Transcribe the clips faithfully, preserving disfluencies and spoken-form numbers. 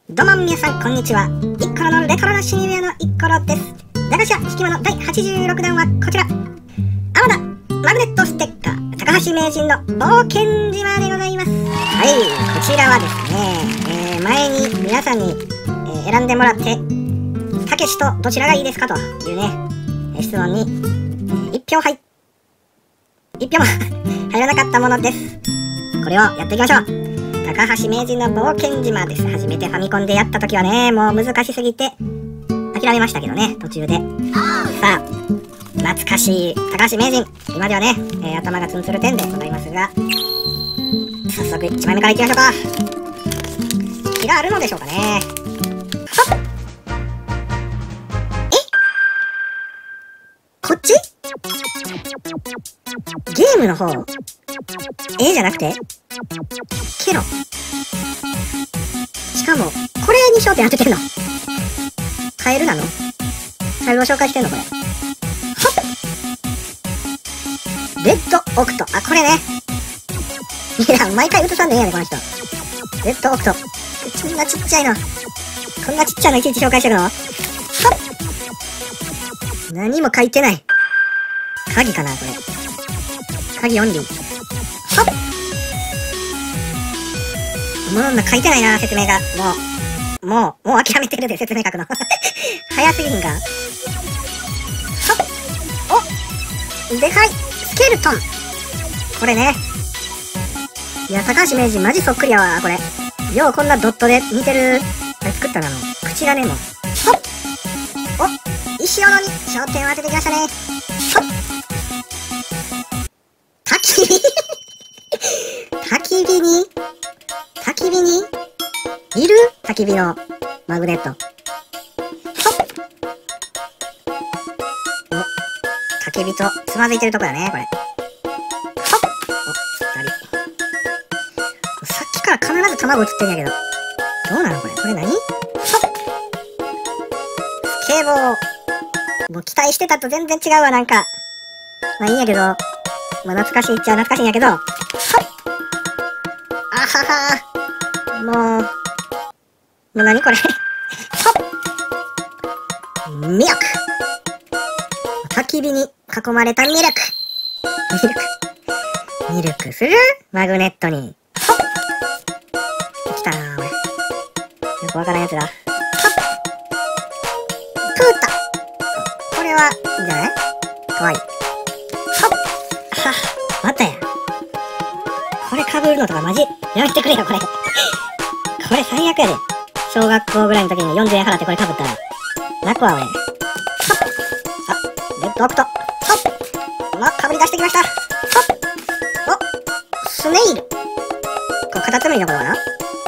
どうも皆さんこんにちは。イッコロのレトロなシニアのイッコロです。駄菓子屋引き間のだいはちじゅうろくだんはこちら。アマダマグネットステッカー高橋名人の冒険島でございます。はい、こちらはですね、えー、前に皆さんに、えー、選んでもらってたけしとどちらがいいですかというね、えー、質問に、えー、いち票入いち票も入らなかったものです。これをやっていきましょう。高橋名人の冒険島です。初めてファミコンでやった時はね、もう難しすぎて諦めましたけどね、途中で。さあ、懐かしい高橋名人、今ではね、えー、頭がツンツルテンでございますが、早速いちまいめからいきましょうか。気があるのでしょうかね。はっ、え、こっちゲームの方 A じゃなくてケロ。しかもこれに焦点当ててんのカエルなの？カエルを紹介してんのこれ。はっ、レッドオクト。あ、これね。いや、毎回映さんでええやねこの人。レッドオクト。こんなちっちゃいの、こんなちっちゃいのいちいち紹介してるの？はっ、何も書いてない。鍵かなこれ。鍵オンリー。はっ、もう書いてないな、説明が。もう、もう、もう諦めてるで、説明書くの。早すぎひんか。はっ、お、でかいスケルトン。これね。いや、高橋名人マジそっくりやわ、これ。ようこんなドットで似てる、あれ作ったなの。口がね、もう。ほっ、お、石斧に焦点を当ててきましたね。ほっ、焚き火焚き火に焚き火にいる焚き火のマグネット。ほっ、お、焚き火とつまずいてるとこだねこれ。ほっ、お、ふたり。さっきから必ず卵映ってんやけど、どうなのこれ。これ何？ほっ、スケボー。もう期待してたと全然違うわ、なんか。まあいいんやけど、まあ懐かしいっちゃ懐かしいんやけど、はっ、あはは、もう、もう何これ。はっ、ミルク。焚き火に囲まれたミルク。ミルク。ミルクするマグネットに。はっ、来たなぁ、おい。よくわからんやつだ。はっ、プータ。これはいいんじゃない？かわいい。はっ、はっ、またや。これ被るのとかマジやめてくれよこれ。これ最悪やで。小学校ぐらいの時によんじゅうえん払ってこれ被ったら泣くわ俺。はっ、あ、レッドオクト。はっ、まあ、被り出してきました。はっ、お、スネイル。これカタツムリのことかな。はっ、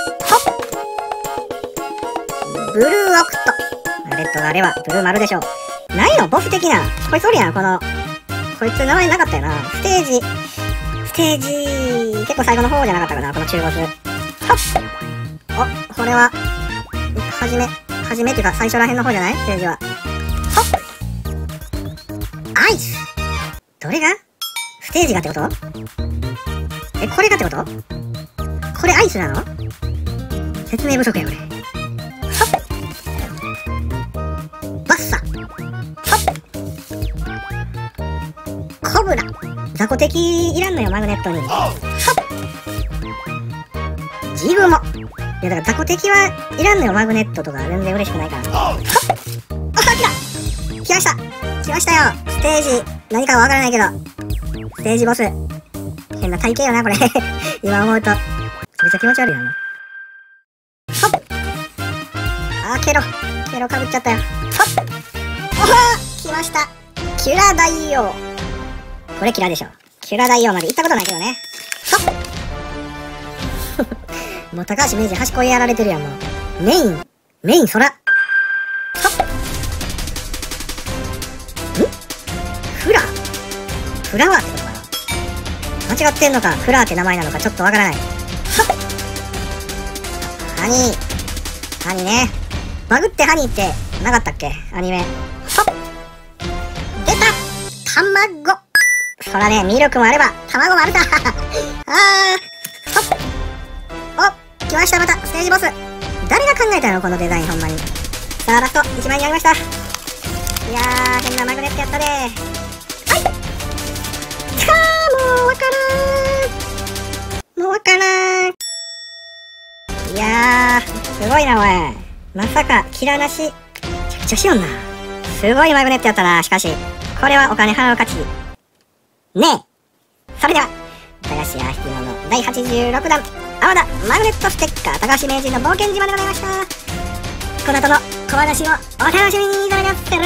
ブルーオクト。レッドがあればブルー丸でしょう。何よボス的な。こいつおるやん、このこいつ名前なかったよな。ステージステージ結構最後の方じゃなかったかな、この中ボス。はっ、お、これははじめはじめっていうか最初らへんの方じゃない？ステージは。はっ、アイス。どれがステージがってこと？え、これがってこと？これアイスなの？説明不足やこれ。はっ、バッサ。はっ、コブラ。雑魚敵いらんのよマグネットに。はっ、ジグモ。いやだから雑魚敵はいらんのよマグネットとか全然嬉しくないから。はっ、あ、来た来ました来ましたよ。ステージ何かはわからないけどステージボス変な体型よなこれ。今思うとめちゃめちゃ気持ち悪いな。はっ、あー、ケロケロかぶっちゃったよ。はっ、おー、来ましたキュラ大王。これキラでしょ。キュラ大王まで行ったことないけどね。はっもう高橋名人端っこやられてるやんもう。メインメイン空。はっ、んフラフラワーってことかな。間違ってんのかフラーって名前なのかちょっとわからない。はっ、ハニーハニーね。バグってハニーってなかったっけアニメ。はっ、出た卵。そらね、ミルクもあれば卵もあるか。あー、ほっ、お、来ましたまたステージボス。 誰が考えたのこのデザイン、ほんまに。さあ、ラストいちまいになりました。いやー、変なマグネットやったで。はい、さあ、もうわからん。もうわからん。いやー、すごいな、おい。まさか、キラなし。めちゃくちゃしよんな。すごいマグネットやったな、しかし。これはお金払う価値。ねえ。それでは、駄菓子屋ひきものだいはちじゅうろくだん、あまだマグネットステッカー高橋名人の冒険島でございました。この後の小話をお楽しみにいただきます。と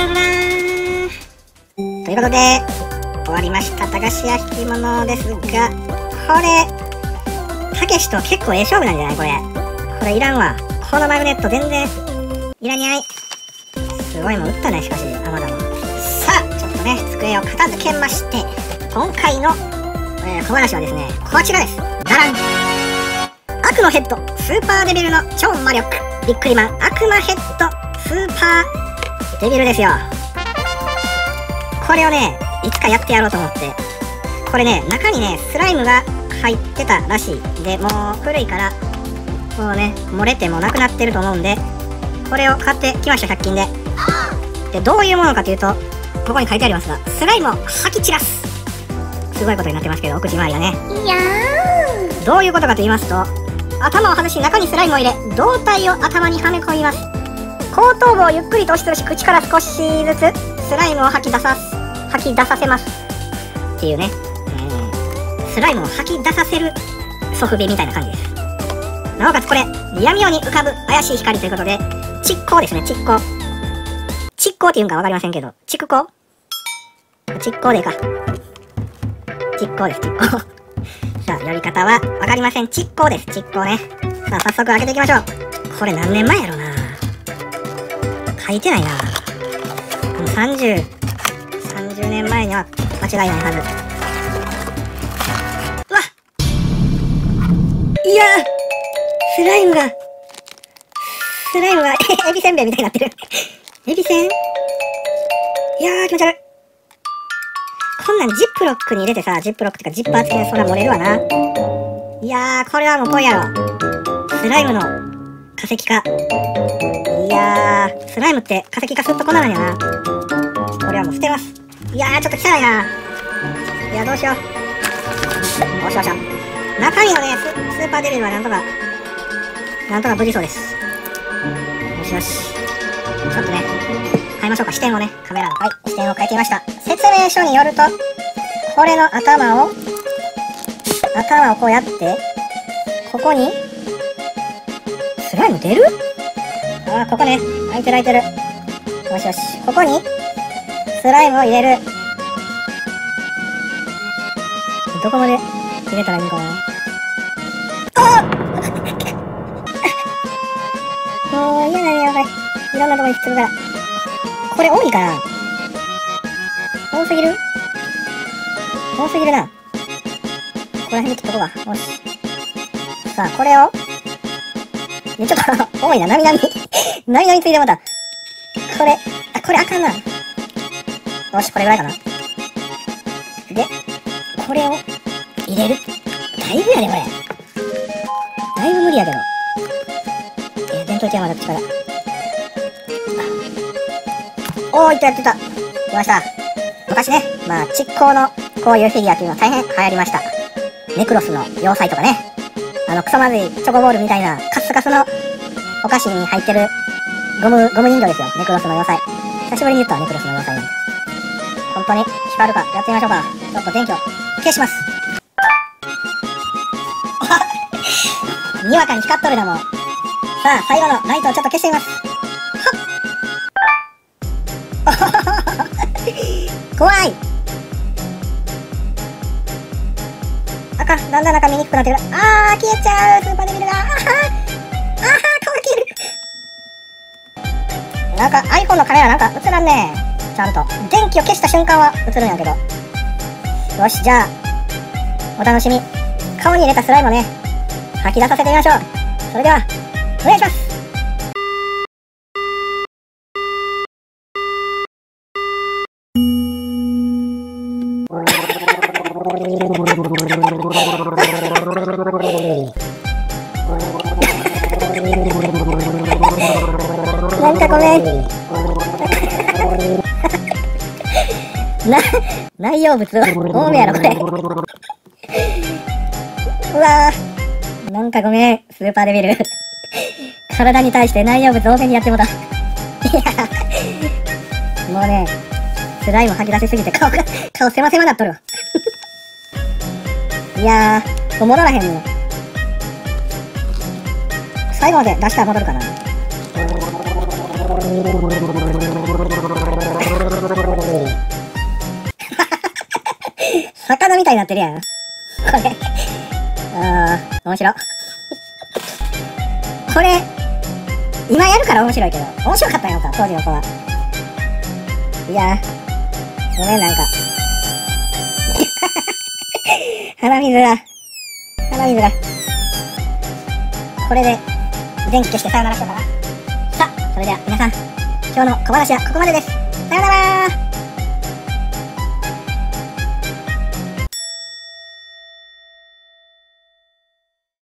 いうことで、終わりました駄菓子屋ひきものですが、これ、たけしと結構ええ勝負なんじゃないこれ。これいらんわ。このマグネット全然、いらにゃい。すごいもん打ったね、しかし、あまだの。さあ、ちょっとね、机を片付けまして、今回の、えー、小話はですね、こちらです。ダラン。悪のヘッド、スーパーデビルの超魔力。ビックリマン、悪魔ヘッド、スーパーデビルですよ。これをね、いつかやってやろうと思って。これね、中にね、スライムが入ってたらしい。で、もう古いから、もうね、漏れてもなくなってると思うんで、これを買ってきました、ひゃく均で。で、どういうものかというと、ここに書いてありますが、スライムを吐き散らす。すごいことになってますけど、お口周りがね。いやー。どういうことかと言いますと、頭を外し中にスライムを入れ、胴体を頭にはめ込みます。後頭部をゆっくりと押しつぶし、口から少しずつスライムを吐き出さす、吐き出させます。っていうね、えー、スライムを吐き出させるソフビみたいな感じです。なおかつこれ、闇夜に浮かぶ怪しい光ということで、蓄光ですね、蓄光。蓄光って言うんかわかりませんけど、蓄光蓄光でか。蓄光です、蓄光。さあ、呼び方はわかりません。蓄光です、蓄光ね。さあ、早速開けていきましょう。これ何年前やろな。書いてないな。さんじゅう、さんじゅうねんまえには間違いないはず。うわっ、いやー、スライムが、スライムが、エビせんべいみたいになってる。エビせん？いやー、気持ち悪い。こんなんジップロックに入れてさ、ジップロックってかジッパー付きでそら漏れるわな。いやー、これはもうぽいやろ。スライムの化石化。いやー、スライムって化石化するとこんななんやな。これはもう捨てます。いやー、ちょっと汚いな。いや、どうしよう。よしよしよ。中身のね、ス、スーパーデビルはなんとか、なんとか無事そうです。よしよし。ちょっとね、変えましょうか。視点をね、カメラの。はい、視点を変えてみました。説明書によると、これの頭を、頭をこうやって、ここに、スライム出る？ああ、ここね。開いてる開いてる。よしよし。ここに、スライムを入れる。どこまで入れたらいいのかな。ああもう嫌だね、やばい。いろんなとこに必要だ。これ多いかな？多すぎる？多すぎるな。ここら辺に切っとこうか。よし。さあ、これを、ちょっと、多いな。なみなみ。なみなみついてもた。これ、あ、これあかんな。よし、これぐらいかな。で、これを入れる。だいぶやで、これ。だいぶ無理やけど。えー、伝統的なまだ力。おー、いったやってた。来ました。昔ね、まあ、蓄光のこういうフィギュアっていうのは大変流行りました。ネクロスの要塞とかね。あの、クソまずいチョコボールみたいなカスカスのお菓子に入ってるゴム、ゴム人形ですよ。ネクロスの要塞。久しぶりに言ったわ、ネクロスの要塞なんて。本当に光るか、やってみましょうか。ちょっと電気を消します。にわかに光っとるだもん。さあ、最後のライトをちょっと消してみます。怖い。あかん、だんだん中見にくくなってる。あー、消えちゃう。スーパーデビルが。あはあは顔が消える。なんか iPhone のカメラなんか映らんね。ちゃんと電気を消した瞬間は映るんやけど。よし、じゃあお楽しみ。顔に入れたスライムをね、吐き出させてみましょう。それではお願いします。 なんかごめん。な、内容物多めやろ、これ。うわぁ。なんかごめん、スーパーデビル。体に対して内容物多めにやってもだ。いや、もうね、スライム吐き出しすぎて顔が、顔狭狭なっとるわ。いやー、戻らへんの。最後まで出したら戻るかな。魚みたいになってるやん。これ。あー、面白い。これ、今やるから面白いけど、面白かったんやんか、当時の子は。いやー、ごめん、なんか。鼻水が、鼻水が。これで、電気消してさよならしようかな。さあ、それでは皆さん、今日の小話はここまでです。さよならー。